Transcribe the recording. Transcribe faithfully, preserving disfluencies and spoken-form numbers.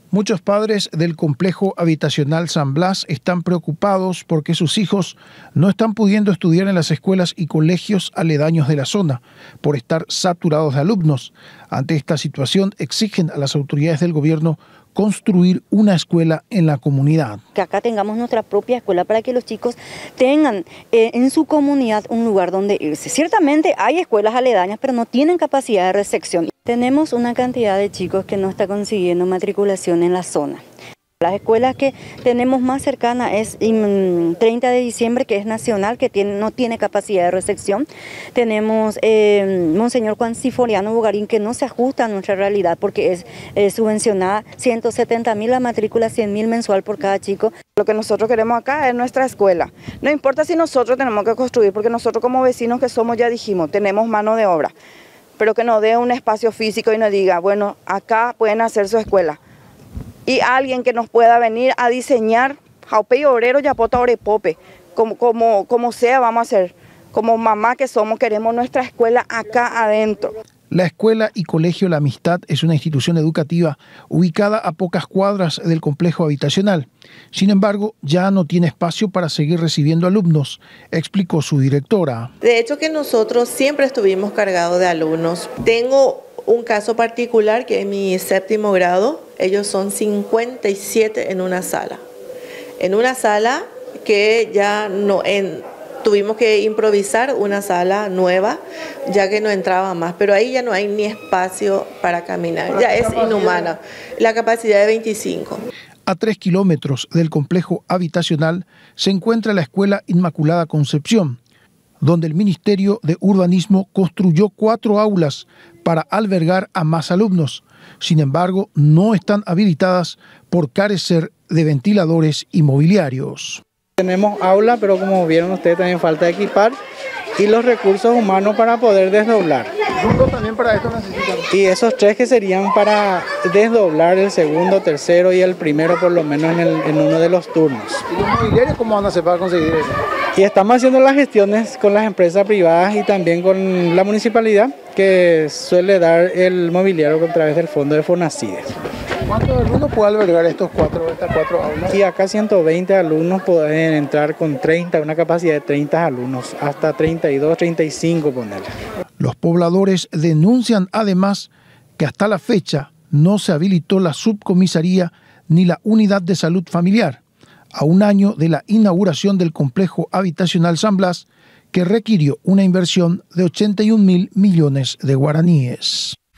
Muchos padres del complejo habitacional San Blas están preocupados porque sus hijos no están pudiendo estudiar en las escuelas y colegios aledaños de la zona por estar saturados de alumnos. Ante esta situación, exigen a las autoridades del gobierno construir una escuela en la comunidad. Que acá tengamos nuestra propia escuela para que los chicos tengan eh, en su comunidad un lugar donde irse. Ciertamente hay escuelas aledañas, pero no tienen capacidad de recepción. Tenemos una cantidad de chicos que no está consiguiendo matriculación en la zona. Las escuelas que tenemos más cercanas es treinta de diciembre, que es nacional, que tiene, no tiene capacidad de recepción. Tenemos eh, Monseñor Juan Siforiano Bogarín, que no se ajusta a nuestra realidad porque es eh, subvencionada ciento setenta mil la matrícula, cien mil mensual por cada chico. Lo que nosotros queremos acá es nuestra escuela. No importa si nosotros tenemos que construir, porque nosotros como vecinos que somos, ya dijimos, tenemos mano de obra. Pero que nos dé un espacio físico y nos diga, bueno, acá pueden hacer su escuela. Y alguien que nos pueda venir a diseñar, jaupe y obrero, yapota orepope, como, como, como sea vamos a hacer. Como mamá que somos, queremos nuestra escuela acá adentro. La Escuela y Colegio La Amistad es una institución educativa ubicada a pocas cuadras del complejo habitacional. Sin embargo, ya no tiene espacio para seguir recibiendo alumnos, explicó su directora. De hecho que nosotros siempre estuvimos cargados de alumnos. Tengo un caso particular que es mi séptimo grado. Ellos son cincuenta y siete en una sala. En una sala que ya no... En, tuvimos que improvisar una sala nueva, ya que no entraba más. Pero ahí ya no hay ni espacio para caminar. Ya es inhumana. La capacidad de veinticinco. A tres kilómetros del complejo habitacional se encuentra la Escuela Inmaculada Concepción, donde el Ministerio de Urbanismo construyó cuatro aulas para albergar a más alumnos. Sin embargo, no están habilitadas por carecer de ventiladores y mobiliarios. Tenemos aula, pero como vieron ustedes, también falta equipar y los recursos humanos para poder desdoblar. ¿Juntos también para esto necesitan? Y esos tres que serían para desdoblar el segundo, tercero y el primero, por lo menos en, el, en uno de los turnos. ¿Y los mobiliarios cómo van a hacer para conseguir eso? Y estamos haciendo las gestiones con las empresas privadas y también con la municipalidad, que suele dar el mobiliario a través del fondo de Fonacides. ¿Cuántos alumnos puede albergar estos cuatro, estas cuatro aulas? Y acá ciento veinte alumnos pueden entrar con treinta, una capacidad de treinta alumnos, hasta treinta y dos, treinta y cinco ponerle. Los pobladores denuncian además que hasta la fecha no se habilitó la subcomisaría ni la unidad de salud familiar, a un año de la inauguración del complejo habitacional San Blas, que requirió una inversión de ochenta y un mil millones de guaraníes.